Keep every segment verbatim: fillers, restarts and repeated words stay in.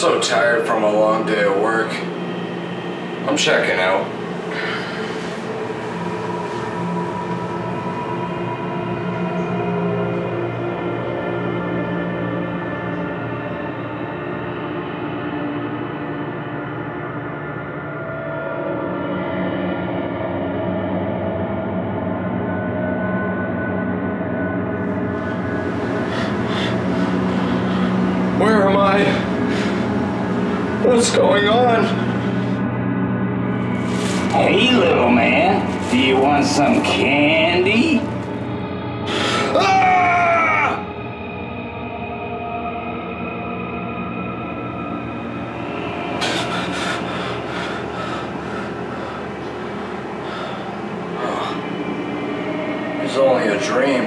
so tired from a long day of work. I'm checking out. Where am I? What's going on? Hey, little man, do you want some candy? Ah! It was only a dream.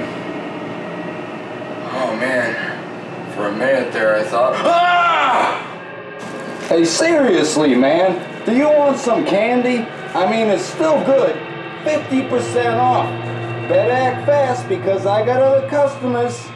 Oh man. For a minute there I thought, ah! Hey, seriously, man, do you want some candy? I mean, it's still good. fifty percent off. Better act fast because I got other customers.